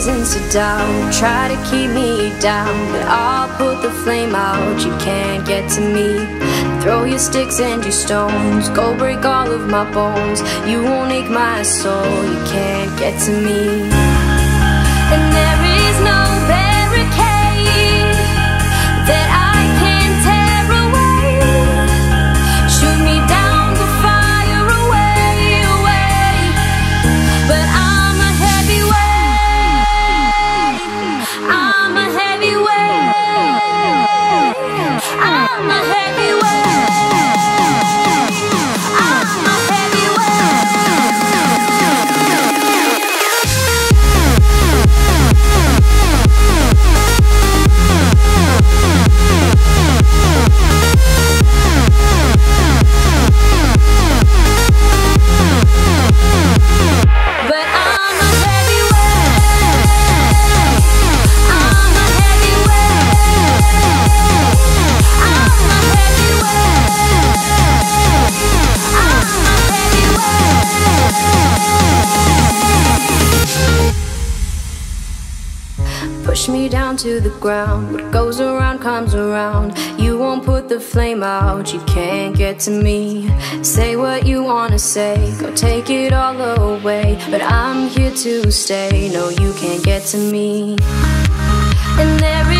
reasons to doubt, try to keep me down, but I'll put the flame out. You can't get to me. Throw your sticks and your stones, go break all of my bones. You won't ache my soul, you can't get to me. And there is no barricade that I can tear away. Shoot me down to fire away, away. But I'm a heavyweight, I'm a heavyweight, I'm a heavyweight. Push me down to the ground. What goes around comes around. You won't put the flame out, you can't get to me. Say what you wanna say, go take it all away, but I'm here to stay. No, you can't get to me. And there